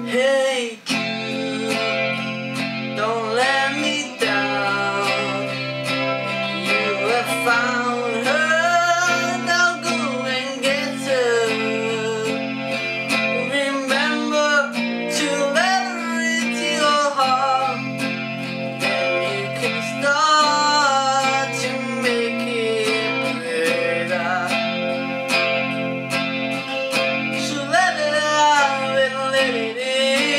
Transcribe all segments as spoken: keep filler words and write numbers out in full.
Hey Jude, don't let me down. You have found her, now go and get her. Remember to let her into your heart, then you can start to make it better. So let it out and let it in.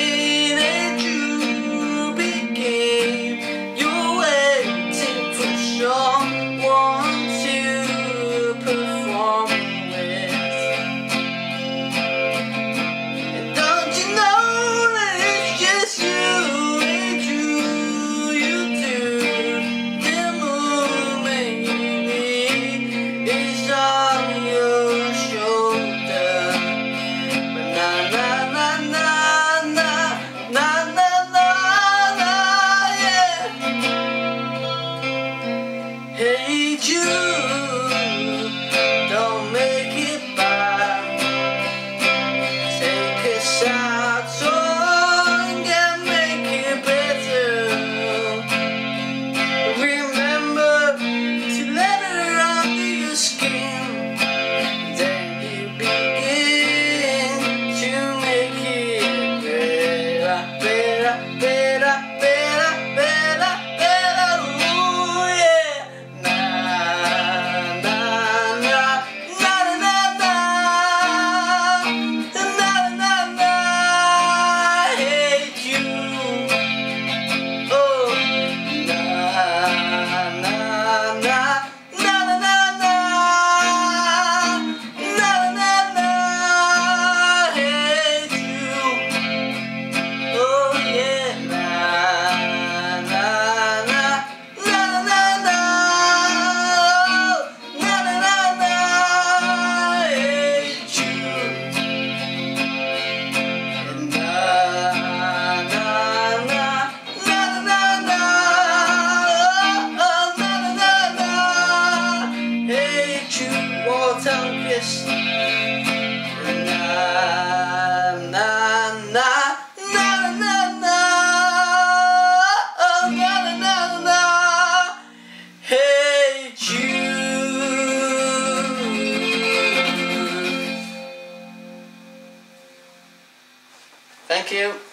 Hey Jude, don't make it bad. Take a sad song and make it better. Remember to let her under your skin, then you begin to make it better, better, better, better, better. Tongue kiss. Na na na na na na oh, na na na na. Hey Jude. Thank you.